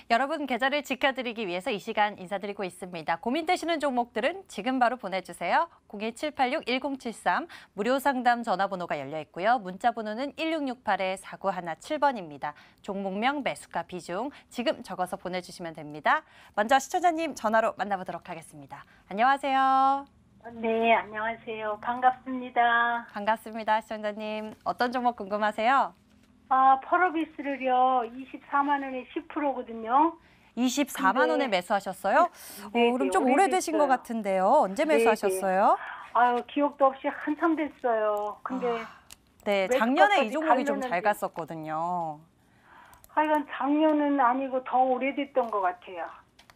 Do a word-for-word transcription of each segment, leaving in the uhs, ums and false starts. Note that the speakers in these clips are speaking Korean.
여러분 계좌를 지켜드리기 위해서 이 시간 인사드리고 있습니다. 고민되시는 종목들은 지금 바로 보내주세요. 공일 칠팔육 일공칠삼 무료 상담 전화번호가 열려 있고요. 문자 번호는 일육육팔 사구일칠 번입니다. 종목명, 매수가, 비중 지금 적어서 보내주시면 됩니다. 먼저 시청자님 전화로 만나보도록 하겠습니다. 안녕하세요. 네, 안녕하세요. 반갑습니다. 반갑습니다. 시청자님. 어떤 종목 궁금하세요? 아, 펄어비스를요, 이십사만 원에 십 퍼센트거든요. 이십사만 원에 매수하셨어요? 네, 어, 그럼 네, 좀 오래되신 오래됐어요. 것 같은데요. 언제 네, 매수하셨어요? 아유, 기억도 없이 한참 됐어요. 근데 네, 작년에 이 매수가까지 종목이 좀 잘 가려는데. 갔었거든요. 하여간 작년은 아니고 더 오래됐던 것 같아요.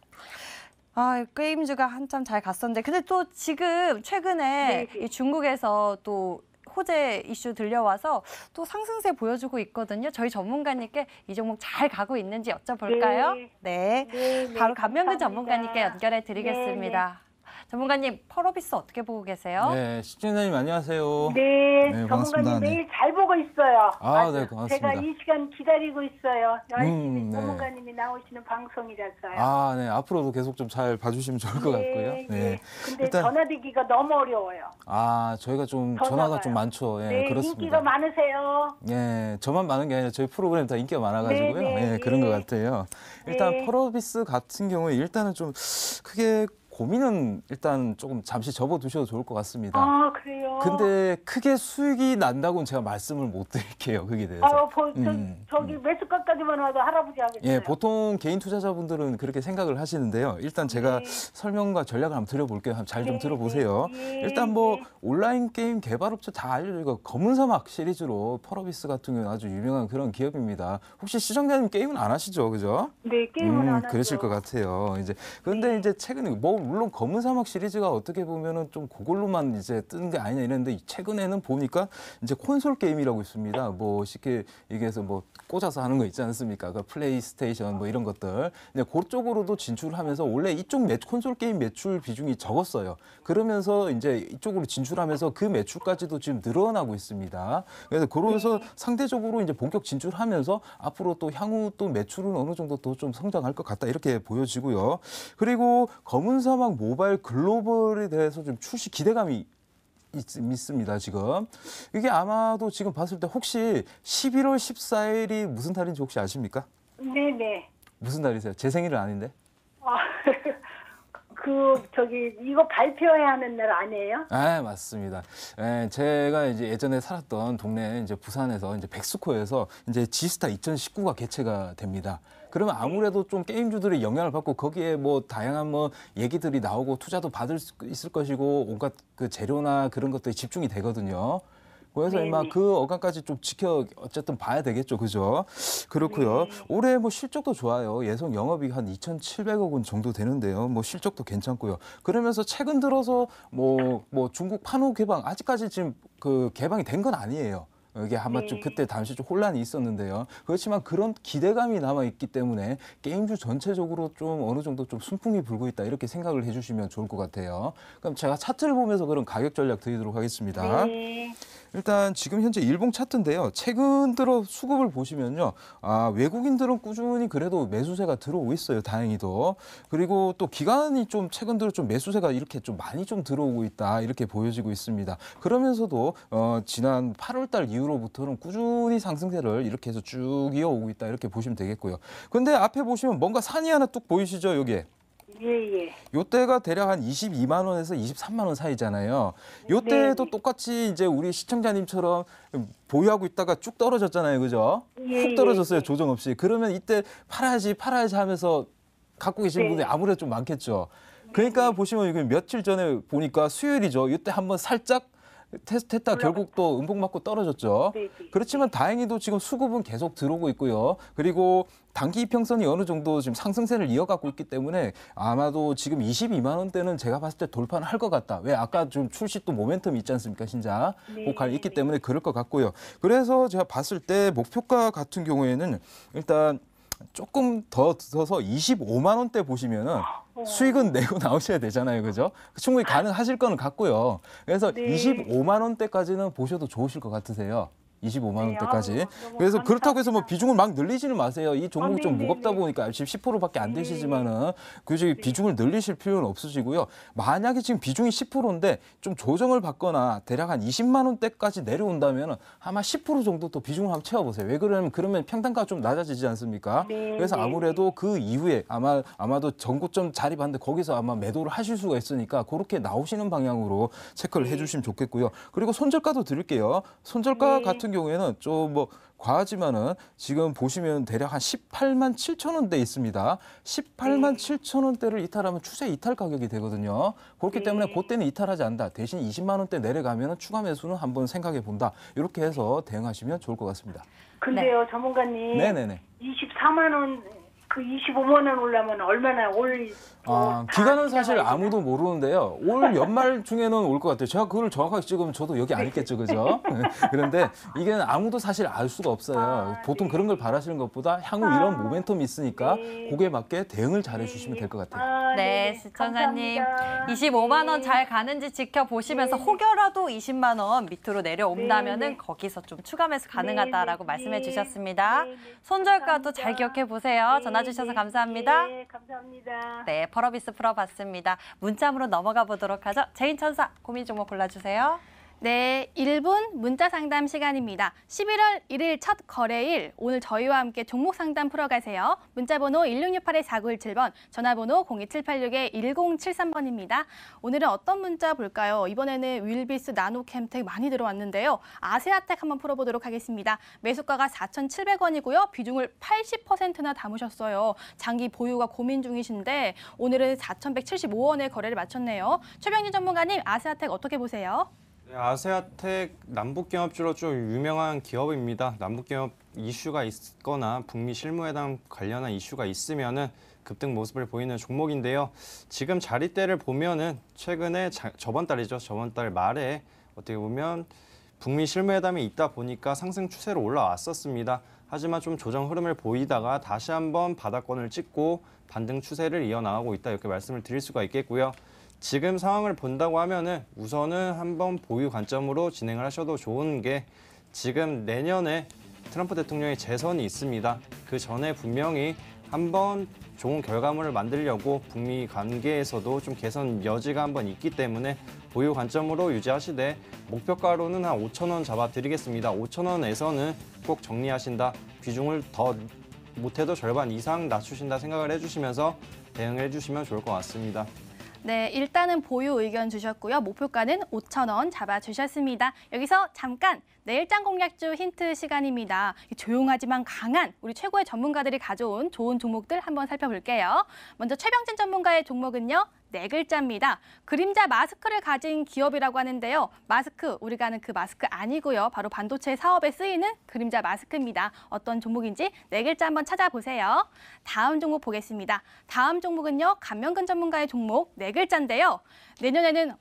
아, 게임즈가 한참 잘 갔었는데, 근데 또 지금 최근에 네, 네. 이 중국에서 또 호재 이슈 들려와서 또 상승세 보여주고 있거든요. 저희 전문가님께 이 종목 잘 가고 있는지 여쭤볼까요? 네. 네, 네, 네, 바로 감명근 감사합니다. 전문가님께 연결해 드리겠습니다. 전문가님, 펄어비스 어떻게 보고 계세요? 네, 시청자님 안녕하세요. 네, 네, 반갑습니다. 전문가님 네. 매일 잘 보고 있어요. 아, 아주 네, 고맙습니다. 제가 이 시간 기다리고 있어요. 열심히 음, 네. 전문가님이 나오시는 방송이라서요. 아, 네, 앞으로도 계속 좀 잘 봐주시면 좋을 것 같고요. 네, 네. 네. 근데 일단- 전화되기가 너무 어려워요. 아, 저희가 좀 전화가요. 전화가 좀 많죠. 예, 네, 그렇습니다. 인기가 많으세요. 예, 저만 많은 게 아니라 저희 프로그램 다 인기가 많아가지고요. 네, 네, 예, 그런 네. 것 같아요. 일단 네. 펄어비스 같은 경우에 일단은 좀 크게 고민은 일단 조금 잠시 접어두셔도 좋을 것 같습니다. 아, 그래요? 근데 크게 수익이 난다고는 제가 말씀을 못 드릴게요. 거기에 대해서. 아, 보, 저, 음, 저기 매수가까지만 와도 할아버지 하겠어요. 예, 보통 개인 투자자분들은 그렇게 생각을 하시는데요. 일단 제가 네. 설명과 전략을 한번 드려볼게요. 잘 좀 네, 들어보세요. 네, 일단 뭐 네. 온라인 게임 개발업체 다 알려져 있고 검은 사막 시리즈로 펄어비스 같은 경우는 아주 유명한 그런 기업입니다. 혹시 시청자님 게임은 안 하시죠, 그죠? 네, 게임은 안 하죠. 그러실 것 같아요. 이제 근데 네. 이제 최근에 뭐 물론 검은 사막 시리즈가 어떻게 보면은 좀 그걸로만 이제 뜨는 게 아니냐 이랬는데 최근에는 보니까 이제 콘솔 게임이라고 있습니다. 뭐 쉽게 얘기해서 뭐 꽂아서 하는 거 있지 않습니까? 그 플레이스테이션 뭐 이런 것들. 근데 그쪽으로도 진출하면서 원래 이쪽 매, 콘솔 게임 매출 비중이 적었어요. 그러면서 이제 이쪽으로 진출하면서 그 매출까지도 지금 늘어나고 있습니다. 그래서 그러면서 네. 상대적으로 이제 본격 진출하면서 앞으로 또 향후 또 매출은 어느 정도 더 좀 성장할 것 같다 이렇게 보여지고요. 그리고 검은 사막 모바일 글로벌에 대해서 좀 출시 기대감이 있, 있습니다, 지금. 이게 아마도 지금 봤을 때 혹시 십일월 십사일이 무슨 달인지 혹시 아십니까? 네, 네. 무슨 달이세요? 제 생일은 아닌데. 아, 그 저기 이거 발표해야 하는 날 아니에요? 아, 맞습니다. 예, 제가 이제 예전에 살았던 동네 이제 부산에서 이제 백스코에서 이제 지스타 이천십구가 개최가 됩니다. 그러면 아무래도 좀 게임주들의 영향을 받고 거기에 뭐 다양한 뭐 얘기들이 나오고 투자도 받을 수 있을 것이고 온갖 그 재료나 그런 것들이 집중이 되거든요. 그래서 네네. 이마 그 어간까지 좀 지켜 어쨌든 봐야 되겠죠, 그죠? 그렇고요. 네. 올해 뭐 실적도 좋아요. 예상 영업이익 한 이천칠백억 원 정도 되는데요. 뭐 실적도 괜찮고요. 그러면서 최근 들어서 뭐 뭐 중국 판호 개방 아직까지 지금 그 개방이 된 건 아니에요. 이게 아마 좀 네. 그때 당시 좀 혼란이 있었는데요. 그렇지만 그런 기대감이 남아 있기 때문에 게임주 전체적으로 좀 어느 정도 좀 순풍이 불고 있다 이렇게 생각을 해주시면 좋을 것 같아요. 그럼 제가 차트를 보면서 그런 가격 전략 드리도록 하겠습니다. 네. 일단 지금 현재 일봉 차트인데요. 최근 들어 수급을 보시면요. 아, 외국인들은 꾸준히 그래도 매수세가 들어오고 있어요. 다행히도. 그리고 또 기관이 좀 최근 들어 좀 매수세가 이렇게 좀 많이 좀 들어오고 있다. 이렇게 보여지고 있습니다. 그러면서도 어, 지난 팔월 달 이후로부터는 꾸준히 상승세를 이렇게 해서 쭉 이어오고 있다. 이렇게 보시면 되겠고요. 근데 앞에 보시면 뭔가 산이 하나 뚝 보이시죠? 여기에. 예, 예. 요때가 대략 한 이십이만 원에서 이십삼만 원 사이잖아요. 요때도 네. 똑같이 이제 우리 시청자님처럼 보유하고 있다가 쭉 떨어졌잖아요. 그죠? 예, 훅 떨어졌어요. 예. 조정 없이. 그러면 이때 팔아야지 팔아야지 하면서 갖고 계신 네. 분들이 아무래도 좀 많겠죠. 그러니까 보시면 이게 며칠 전에 보니까 수요일이죠. 이때 한번 살짝 테스트했다 결국 또 음봉 맞고 떨어졌죠. 네, 네. 그렇지만 다행히도 지금 수급은 계속 들어오고 있고요. 그리고 단기 이평선이 어느 정도 지금 상승세를 이어가고 있기 때문에 아마도 지금 이십이만 원대는 제가 봤을 때 돌파는 할 것 같다. 왜 아까 좀 출시 또 모멘텀이 있지 않습니까, 신작? 네, 고갈 있기 네. 때문에 그럴 것 같고요. 그래서 제가 봤을 때 목표가 같은 경우에는 일단 조금 더 들어서 이십오만 원대 보시면은 수익은 내고 나오셔야 되잖아요. 그죠? 충분히 가능하실 거는 같고요. 그래서 네. 이십오만 원대까지는 보셔도 좋으실 것 같으세요. 이십오만 네, 원대까지. 아유, 너무 그래서 그렇다고 해서 뭐 감사합니다. 비중을 막 늘리지는 마세요. 이 종목이 아, 좀 네, 무겁다 네, 네. 보니까 지금 십 퍼센트밖에 안 네. 되시지만은 굳이 비중을 늘리실 필요는 없으시고요. 만약에 지금 비중이 십 퍼센트인데 좀 조정을 받거나 대략 한 이십만 원대까지 내려온다면 아마 십 퍼센트 정도 또 비중을 한번 채워보세요. 왜 그러냐면 그러면 평단가가 좀 낮아지지 않습니까? 네, 그래서 네, 아무래도 그 이후에 아마 아마도 전고점 자리 봤는데 거기서 아마 매도를 하실 수가 있으니까 그렇게 나오시는 방향으로 체크를 네. 해주시면 좋겠고요. 그리고 손절가도 드릴게요. 손절가 네. 같은 경우에는 좀 뭐 과하지만은 지금 보시면 대략 한 십팔만 칠천 원대 있습니다. 십팔만 칠천 원대를 이탈하면 추세 이탈 가격이 되거든요. 그렇기 네. 때문에 그때는 이탈하지 않는다. 대신 이십만 원대 내려가면 추가 매수는 한번 생각해 본다. 이렇게 해서 대응하시면 좋을 것 같습니다. 근데요, 전문가님. 네네네. 이십사만 원, 그 이십오만 원 올라면 얼마나 올? 아, 다 기간은 사실 지나가야 아무도 모르는데요. 올 연말 중에는 올 것 같아요. 제가 그걸 정확하게 찍으면 저도 여기 안 있겠죠, 그죠? 그런데 이게 아무도 사실 알 수가 없어요. 아, 보통 네. 그런 걸 바라시는 것보다 향후 아, 이런 모멘텀이 있으니까 네. 그에 맞게 대응을 잘 해주시면 될 것 같아요. 아, 네, 네네. 시청자님 감사합니다. 이십오만 원 네. 잘 가는지 지켜보시면서 네. 혹여라도 이십만 원 밑으로 내려온다면은 네, 네. 거기서 좀 추가 매수 가능하다라고 네, 말씀해 네. 주셨습니다. 네, 네. 손절가도 잘 감사합니다. 기억해 보세요. 네, 전화 주셔서 네. 감사합니다. 네, 감사합니다. 네, 펄어비스 풀어봤습니다. 문자으로 넘어가 보도록 하죠. 제인천사 고민 종목 골라주세요. 네, 일 분 문자 상담 시간입니다. 십일월 일일 첫 거래일, 오늘 저희와 함께 종목 상담 풀어가세요. 문자번호 일육육팔 사구일칠 번, 전화번호 공이칠팔육 일공칠삼 번입니다. 오늘은 어떤 문자 볼까요? 이번에는 윌비스, 나노캠텍 많이 들어왔는데요. 아세아텍 한번 풀어보도록 하겠습니다. 매수가가 사천칠백 원이고요. 비중을 팔십 퍼센트나 담으셨어요. 장기 보유가 고민 중이신데 오늘은 사천백칠십오 원에 거래를 마쳤네요. 최병진 전문가님, 아세아텍 어떻게 보세요? 네, 아세아텍 남북경협주로 좀 유명한 기업입니다. 남북경협 이슈가 있거나 북미 실무회담 관련한 이슈가 있으면은 급등 모습을 보이는 종목인데요. 지금 자리대를 보면은 최근에 자, 저번 달이죠. 저번 달 말에 어떻게 보면 북미 실무회담이 있다 보니까 상승 추세로 올라왔었습니다. 하지만 좀 조정 흐름을 보이다가 다시 한번 바닥권을 찍고 반등 추세를 이어나가고 있다 이렇게 말씀을 드릴 수가 있겠고요. 지금 상황을 본다고 하면은 우선은 한번 보유 관점으로 진행을 하셔도 좋은 게 지금 내년에 트럼프 대통령의 재선이 있습니다. 그 전에 분명히 한번 좋은 결과물을 만들려고 북미 관계에서도 좀 개선 여지가 한번 있기 때문에 보유 관점으로 유지하시되 목표가로는 한 오천 원 잡아드리겠습니다. 오천 원에서는 꼭 정리하신다. 비중을 더 못해도 절반 이상 낮추신다 생각을 해주시면서 대응을 해주시면 좋을 것 같습니다. 네, 일단은 보유 의견 주셨고요. 목표가는 오천 원 잡아주셨습니다. 여기서 잠깐 내일장 공략주 힌트 시간입니다. 조용하지만 강한 우리 최고의 전문가들이 가져온 좋은 종목들 한번 살펴볼게요. 먼저 최병진 전문가의 종목은요. 네 글자입니다. 그림자 마스크를 가진 기업이라고 하는데요. 마스크, 우리가 아는 그 마스크 아니고요. 바로 반도체 사업에 쓰이는 그림자 마스크입니다. 어떤 종목인지 네 글자 한번 찾아보세요. 다음 종목 보겠습니다. 다음 종목은요. 감명근 전문가의 종목 네 글자인데요. 내년에는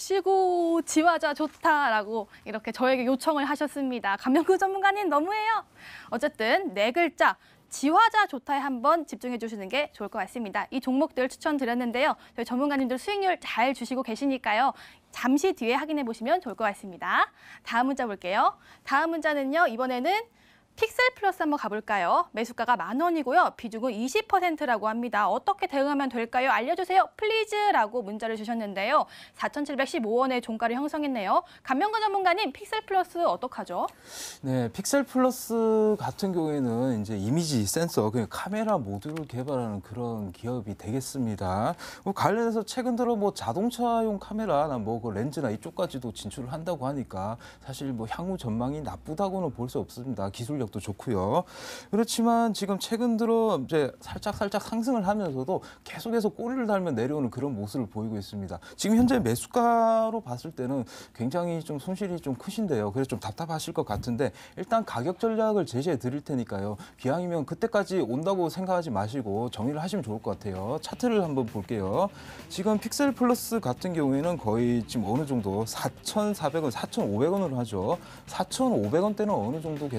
얼씨구 지화자 좋다라고 이렇게 저에게 요청을 하셨습니다. 감명근 전문가님 너무해요. 어쨌든 네 글자. 지화자 좋다에 한번 집중해 주시는 게 좋을 것 같습니다. 이 종목들 추천드렸는데요. 저희 전문가님들 수익률 잘 주시고 계시니까요. 잠시 뒤에 확인해 보시면 좋을 것 같습니다. 다음 문자 볼게요. 다음 문자는요. 이번에는 픽셀 플러스 한번 가볼까요? 매수가가 만 원이고요. 비중은 이십 퍼센트라고 합니다. 어떻게 대응하면 될까요? 알려주세요. 플리즈라고 문자를 주셨는데요. 사천칠백십오 원의 종가를 형성했네요. 감명근 전문가님, 픽셀 플러스 어떡하죠? 네, 픽셀 플러스 같은 경우에는 이제 이미지 센서, 그 카메라 모듈을 개발하는 그런 기업이 되겠습니다. 뭐 관련해서 최근 들어 뭐 자동차용 카메라나 뭐 그 렌즈나 이쪽까지도 진출을 한다고 하니까 사실 뭐 향후 전망이 나쁘다고는 볼 수 없습니다. 기술력 도 좋고요. 그렇지만 지금 최근 들어 이제 살짝 살짝 상승을 하면서도 계속해서 꼬리를 달며 내려오는 그런 모습을 보이고 있습니다. 지금 현재 매수가로 봤을 때는 굉장히 좀 손실이 좀 크신데요. 그래서 좀 답답하실 것 같은데 일단 가격 전략을 제시해 드릴 테니까요. 기왕이면 그때까지 온다고 생각하지 마시고 정리를 하시면 좋을 것 같아요. 차트를 한번 볼게요. 지금 픽셀 플러스 같은 경우에는 거의 지금 어느 정도 사천사백 원, 사천오백 원으로 하죠. 사천오백 원대는 어느 정도 계속해서 지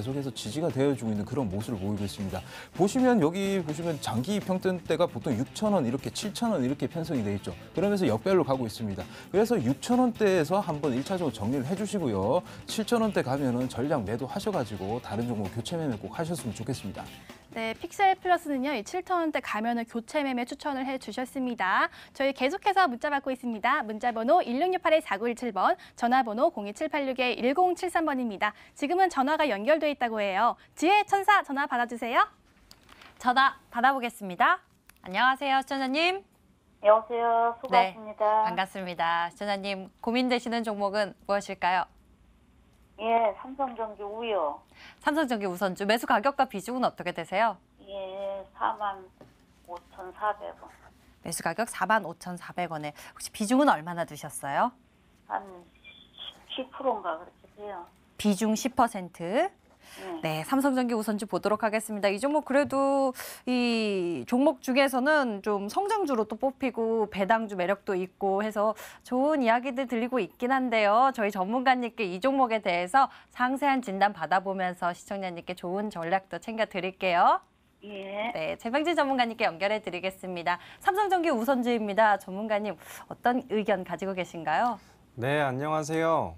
지지가 되어주고 있는 그런 모습을 보이고 있습니다. 보시면 여기 보시면 장기 평등대가 보통 육천 원 이렇게 칠천 원 이렇게 편성이 돼 있죠. 그러면서 역별로 가고 있습니다. 그래서 육천 원대에서 한번 일차적으로 정리를 해주시고요. 칠천 원대 가면은 전량 매도하셔가지고 다른 종목 교체 매매 꼭 하셨으면 좋겠습니다. 네, 픽셀 플러스는요, 이 칠천 원대 가면은 교체 매매 추천을 해주셨습니다. 저희 계속해서 문자 받고 있습니다. 문자번호 일육육팔 사구일칠 번, 전화번호 공이칠팔육 일공칠삼 번입니다. 지금은 전화가 연결돼 있다고 해요. 지혜 천사 전화 받아주세요. 전화 받아보겠습니다. 안녕하세요, 시청자님. 여보세요. 수고하십니다. 반갑습니다. 시청자님, 고민되시는 종목은 무엇일까요? 예, 삼성전기 우요. 삼성전기 우선주 매수 가격과 비중은 어떻게 되세요? 예, 사만 오천사백 원. 매수 가격 사만 오천사백 원에 혹시 비중은 얼마나 두셨어요? 한 십 퍼센트인가 그렇게 돼요. 비중 십 퍼센트. 예. 네, 삼성전기 우선주 보도록 하겠습니다. 이 종목 그래도 이 종목 중에서는 좀 성장주로 또 뽑히고 배당주 매력도 있고 해서 좋은 이야기들 들리고 있긴 한데요. 저희 전문가님께 이 종목에 대해서 상세한 진단 받아보면서 시청자님께 좋은 전략도 챙겨드릴게요. 예. 네, 재병진 전문가님께 연결해 드리겠습니다. 삼성전기 우선주입니다. 전문가님 어떤 의견 가지고 계신가요? 네, 안녕하세요.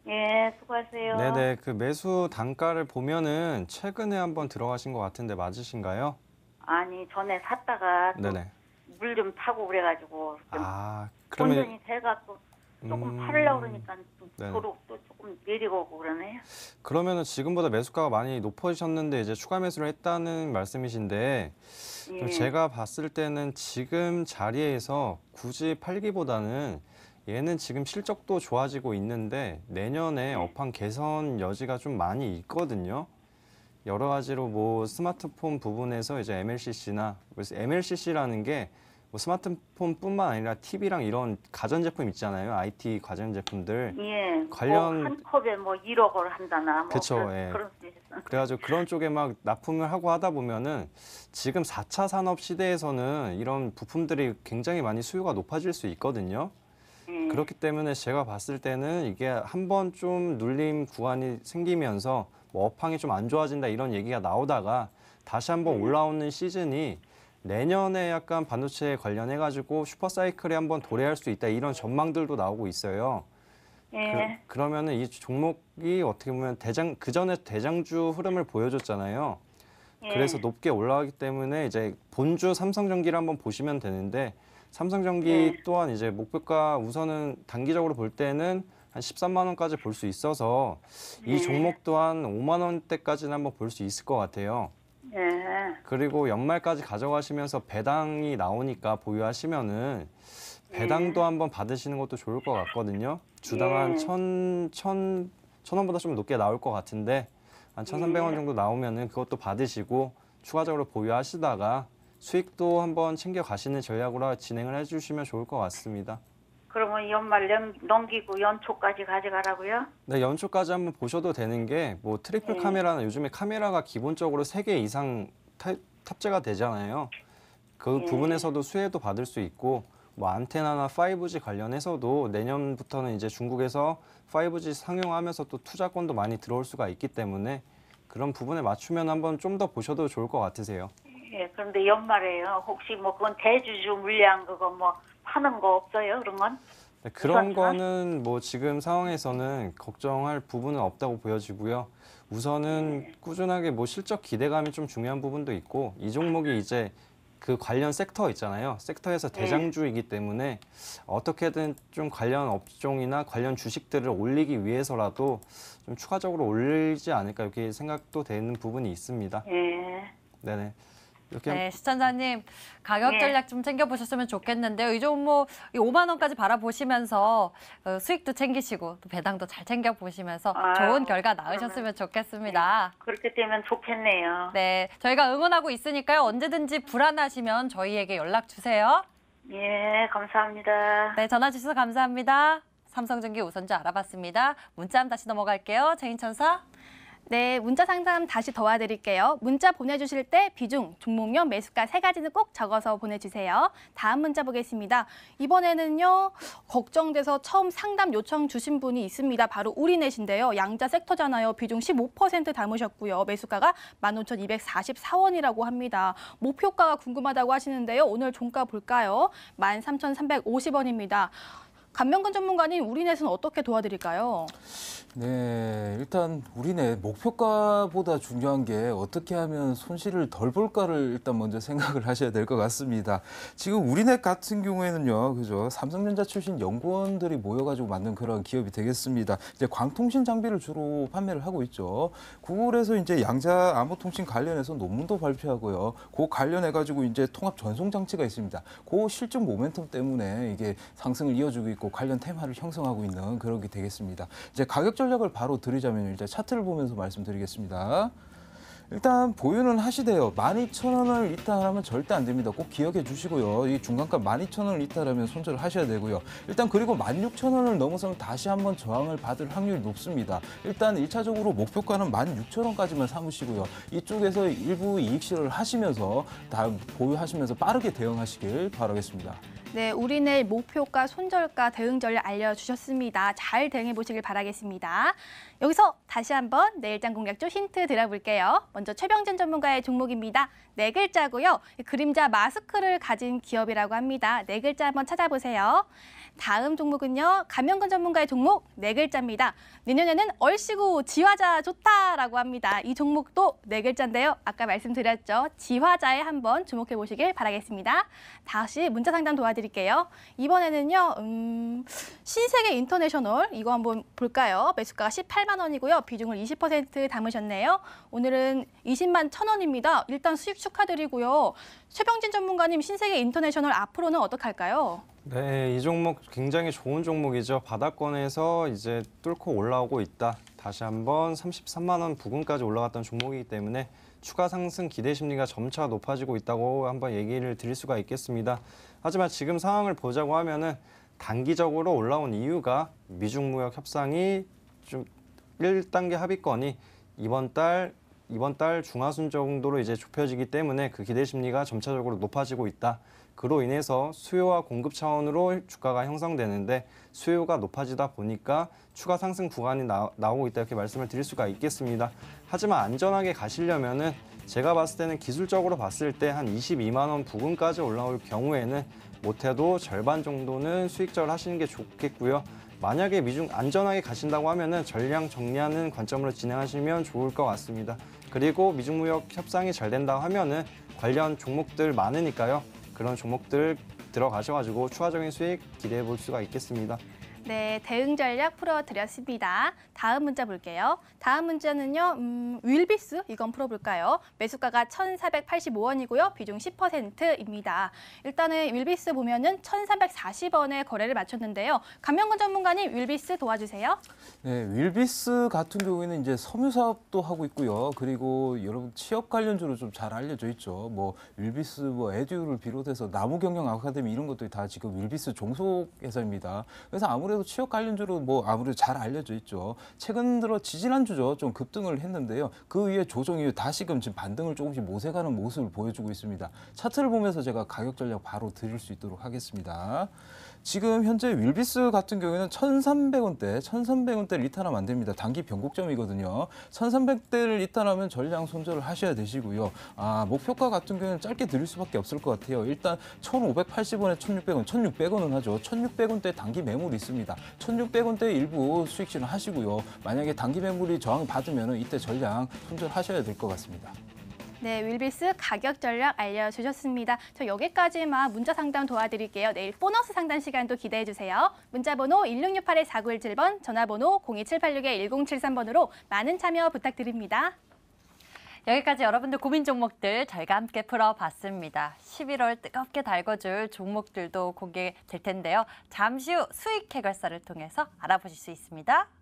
예, 수고하세요. 네네, 그 매수 단가를 보면은 최근에 한번 들어가신 것 같은데 맞으신가요? 아니, 전에 샀다가 네네. 물 좀 타고 그래가지고 좀 아, 그러면 본전이 돼가 또 조금 음, 팔려고 그러니까 좀 네네. 도로 또 조금 내리고 오고 그러네요. 그러면은 지금보다 매수가가 많이 높아지셨는데 이제 추가 매수를 했다는 말씀이신데 예. 좀 제가 봤을 때는 지금 자리에서 굳이 팔기보다는 얘는 지금 실적도 좋아지고 있는데 내년에 업황 개선 여지가 좀 많이 있거든요. 여러 가지로 뭐 스마트폰 부분에서 이제 엠엘씨씨나 그래서 엠엘씨씨라는 게 뭐 스마트폰뿐만 아니라 티비랑 이런 가전제품 있잖아요. 아이티 가전제품들. 예. 관련- 뭐 한 컵에 뭐 일억을 한다나 뭐 그쵸, 그런, 예. 그런 수 있어. 그래가지고 그런 쪽에 막 납품을 하고 하다 보면은 지금 사 차 산업 시대에서는 이런 부품들이 굉장히 많이 수요가 높아질 수 있거든요. 예. 그렇기 때문에 제가 봤을 때는 이게 한번 좀 눌림 구간이 생기면서 뭐 업황이 좀 안 좋아진다 이런 얘기가 나오다가 다시 한번 올라오는 시즌이 내년에 약간 반도체 관련해가지고 슈퍼사이클에 한번 도래할 수 있다 이런 전망들도 나오고 있어요. 예. 그, 그러면은 이 종목이 어떻게 보면 대장 그 전에 대장주 흐름을 보여줬잖아요. 예. 그래서 높게 올라가기 때문에 이제 본주 삼성전기를 한번 보시면 되는데 삼성전기 네. 또한 이제 목표가 우선은 단기적으로 볼 때는 한 십삼만 원까지 볼 수 있어서 이 네. 종목 또한 오만 원대까지는 한번 볼 수 있을 것 같아요. 예. 그리고 연말까지 가져가시면서 배당이 나오니까 보유하시면은 배당도 한번 받으시는 것도 좋을 것 같거든요. 주당 한 예. 천, 천, 천 원보다 좀 높게 나올 것 같은데 한 천삼백 원 예. 정도 나오면은 그것도 받으시고 추가적으로 보유하시다가 수익도 한번 챙겨 가시는 전략으로 진행을 해주시면 좋을 것 같습니다. 그러면 연말 넘, 넘기고 연초까지 가져가라고요? 네, 연초까지 한번 보셔도 되는 게 뭐 트리플 네. 카메라는 요즘에 카메라가 기본적으로 세 개 이상 타- 탑재가 되잖아요. 그 네. 부분에서도 수혜도 받을 수 있고 뭐 안테나나 파이브지 관련해서도 내년부터는 이제 중국에서 파이브지 상용하면서 또 투자권도 많이 들어올 수가 있기 때문에 그런 부분에 맞추면 한번 좀 더 보셔도 좋을 것 같으세요. 예, 그런데 연말에요. 혹시 뭐 그건 대주주 물량 그거 뭐 파는 거 없어요? 그런 건? 네, 그런 우선은? 거는 뭐 지금 상황에서는 걱정할 부분은 없다고 보여지고요. 우선은 꾸준하게 뭐 실적 기대감이 좀 중요한 부분도 있고 이 종목이 이제 그 관련 섹터 있잖아요. 섹터에서 대장주이기 때문에 어떻게든 좀 관련 업종이나 관련 주식들을 올리기 위해서라도 좀 추가적으로 올리지 않을까 이렇게 생각도 되는 부분이 있습니다. 예. 네네. 이렇게 네, 시청자님 가격 네. 전략 좀 챙겨보셨으면 좋겠는데요. 이 종목 이 오만 원까지 바라보시면서 어, 수익도 챙기시고 또 배당도 잘 챙겨보시면서 아유, 좋은 결과 나으셨으면 좋겠습니다. 그렇게 되면 좋겠네요. 네, 저희가 응원하고 있으니까요. 언제든지 불안하시면 저희에게 연락 주세요. 예, 감사합니다. 네, 전화 주셔서 감사합니다. 삼성전기 우선주 알아봤습니다. 문자 한번 다시 넘어갈게요. 제인천사. 네, 문자 상담 다시 도와드릴게요. 문자 보내주실 때 비중, 종목명, 매수가 세 가지는 꼭 적어서 보내주세요. 다음 문자 보겠습니다. 이번에는요, 걱정돼서 처음 상담 요청 주신 분이 있습니다. 바로 우리넷인데요. 양자 섹터잖아요. 비중 십오 퍼센트 담으셨고요. 매수가가 만 오천 이백사십사 원이라고 합니다. 목표가가 궁금하다고 하시는데요. 오늘 종가 볼까요? 만 삼천 삼백오십 원입니다. 감명근 전문가님, 우리넷은 어떻게 도와드릴까요? 네, 일단 우리네 목표가보다 중요한 게 어떻게 하면 손실을 덜 볼까를 일단 먼저 생각을 하셔야 될 것 같습니다. 지금 우리네 같은 경우에는요, 그죠? 삼성전자 출신 연구원들이 모여가지고 만든 그런 기업이 되겠습니다. 이제 광통신 장비를 주로 판매를 하고 있죠. 구글에서 이제 양자 암호통신 관련해서 논문도 발표하고요. 그 관련해가지고 이제 통합 전송 장치가 있습니다. 그 실적 모멘텀 때문에 이게 상승을 이어주고 있고 관련 테마를 형성하고 있는 그런 게 되겠습니다. 이제 가격 전략을 바로 드리자면 일단 차트를 보면서 말씀드리겠습니다. 일단 보유는 하시되요. 만 이천 원을 이탈하면 절대 안 됩니다. 꼭 기억해 주시고요. 이 중간가 만 이천 원을 이탈하면 손절을 하셔야 되고요. 일단 그리고 만 육천 원을 넘어서면 다시 한번 저항을 받을 확률이 높습니다. 일단 일차적으로 목표가는 만 육천 원까지만 삼으시고요. 이쪽에서 일부 이익 실현을 하시면서 다 보유하시면서 빠르게 대응하시길 바라겠습니다. 네, 우리네 목표가, 손절가, 대응 전략 알려주셨습니다. 잘 대응해 보시길 바라겠습니다. 여기서 다시 한번 내일장 공략조 힌트 드려볼게요. 먼저 최병진 전문가의 종목입니다. 네 글자고요. 그림자 마스크를 가진 기업이라고 합니다. 네 글자 한번 찾아보세요. 다음 종목은요. 감명근 전문가의 종목 네 글자입니다. 내년에는 얼씨구 지화자 좋다라고 합니다. 이 종목도 네 글자인데요. 아까 말씀드렸죠. 지화자에 한번 주목해 보시길 바라겠습니다. 다시 문자 상담 도와드릴게요. 이번에는요. 음, 신세계 인터내셔널 이거 한번 볼까요? 매수가가 십팔만 원이고요. 비중을 이십 퍼센트 담으셨네요. 오늘은 이십만 천 원입니다. 일단 수익 축하드리고요. 최병진 전문가님 신세계 인터내셔널 앞으로는 어떻게 할까요? 네, 이 종목 굉장히 좋은 종목이죠. 바닥권에서 이제 뚫고 올라오고 있다. 다시 한번 삼십삼만 원 부근까지 올라갔던 종목이기 때문에 추가 상승 기대 심리가 점차 높아지고 있다고 한번 얘기를 드릴 수가 있겠습니다. 하지만 지금 상황을 보자고 하면은 단기적으로 올라온 이유가 미중 무역 협상이 좀 일 단계 합의권이 이번 달 이번 달 중하순 정도로 이제 좁혀지기 때문에 그 기대 심리가 점차적으로 높아지고 있다. 그로 인해서 수요와 공급 차원으로 주가가 형성되는데 수요가 높아지다 보니까 추가 상승 구간이 나, 나오고 있다 이렇게 말씀을 드릴 수가 있겠습니다. 하지만 안전하게 가시려면은 제가 봤을 때는 기술적으로 봤을 때 한 이십이만 원 부근까지 올라올 경우에는 못해도 절반 정도는 수익적으로 하시는 게 좋겠고요. 만약에 미중 안전하게 가신다고 하면은 전량 정리하는 관점으로 진행하시면 좋을 것 같습니다. 그리고 미중무역 협상이 잘 된다 하면은 관련 종목들 많으니까요. 그런 종목들 들어가셔가지고 추가적인 수익 기대해 볼 수가 있겠습니다. 네, 대응 전략 풀어드렸습니다. 다음 문자 볼게요. 다음 문자는요, 음, 윌비스 이건 풀어볼까요? 매수가가 천사백팔십오 원이고요. 비중 십 퍼센트입니다. 일단은 윌비스 보면은 천삼백사십 원에 거래를 마쳤는데요. 감명근 전문가님, 윌비스 도와주세요. 네, 윌비스 같은 경우에는 이제 섬유 사업도 하고 있고요. 그리고 여러분 취업 관련주로 좀 잘 알려져 있죠. 뭐 윌비스, 뭐 에듀를 비롯해서 나무경영 아카데미 이런 것들이 다 지금 윌비스 종속 회사입니다. 그래서 아무래도 취업 관련주로 뭐 아무래도 잘 알려져 있죠. 최근 들어 지지난주죠. 좀 급등을 했는데요. 그 위에 조정 이후 다시금 지금 반등을 조금씩 모색하는 모습을 보여주고 있습니다. 차트를 보면서 제가 가격 전략 바로 드릴 수 있도록 하겠습니다. 지금 현재 윌비스 같은 경우에는 천삼백 원대, 천삼백 원대를 이탈하면 안 됩니다. 단기 변곡점이거든요. 천삼백 대를 이탈하면 전량 손절을 하셔야 되시고요. 아, 목표가 같은 경우에는 짧게 드릴 수밖에 없을 것 같아요. 일단 천오백팔십 원에 천육백 원, 천육백 원은 하죠. 천육백 원대 단기 매물이 있습니다. 천육백 원대 일부 수익 실현 하시고요. 만약에 단기 매물이 저항 받으면 이때 전량 손절하셔야 될 것 같습니다. 네, 윌비스 가격 전략 알려주셨습니다. 저 여기까지만 문자 상담 도와드릴게요. 내일 보너스 상담 시간도 기대해 주세요. 문자번호 일육육팔 사구일칠 번, 전화번호 공이칠팔육 일공칠삼 번으로 많은 참여 부탁드립니다. 여기까지 여러분들 고민 종목들 저희가 함께 풀어봤습니다. 십일월 뜨겁게 달궈줄 종목들도 공개될 텐데요. 잠시 후 수익 해결사를 통해서 알아보실 수 있습니다.